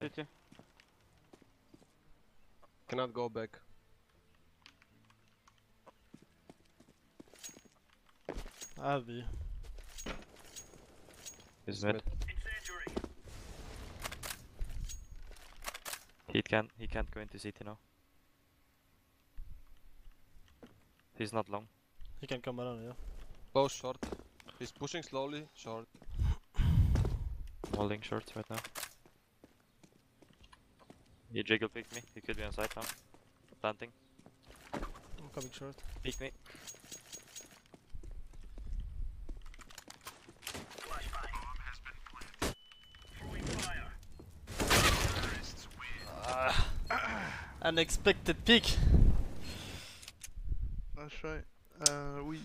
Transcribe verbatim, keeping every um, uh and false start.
City. Cannot go back. I have B. He's It's mid. mid. He can he can't go into City now. He's not long. He can come around, yeah. Close short. He's pushing slowly, short. I'm holding short right now. He jiggle picked me. He could be on side now. Planting. I'm coming short. Peek me. Ah. Unexpected peak. That's right. Uh, oui.